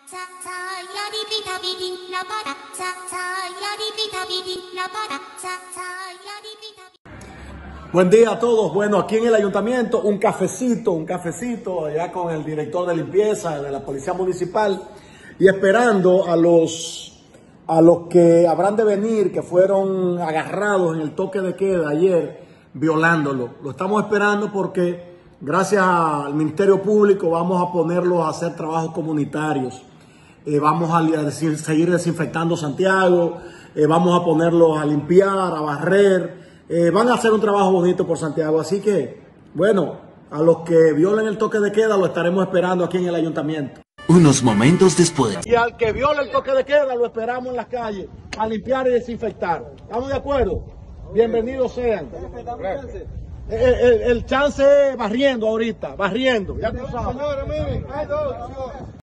Buen día a todos. Bueno, aquí en el ayuntamiento, un cafecito allá con el director de limpieza de la Policía Municipal y esperando a los que habrán de venir, que fueron agarrados en el toque de queda ayer, violándolo. Lo estamos esperando porque gracias al Ministerio Público vamos a ponerlos a hacer trabajos comunitarios. Vamos a seguir desinfectando Santiago, vamos a ponerlos a limpiar, a barrer. Van a hacer un trabajo bonito por Santiago. Así que, bueno, a los que violen el toque de queda lo estaremos esperando aquí en el ayuntamiento. Unos momentos después. Y al que viole el toque de queda lo esperamos en las calles a limpiar y desinfectar. ¿Estamos de acuerdo? Bienvenidos sean. El chance es barriendo ahorita, barriendo. Ya tú sabes.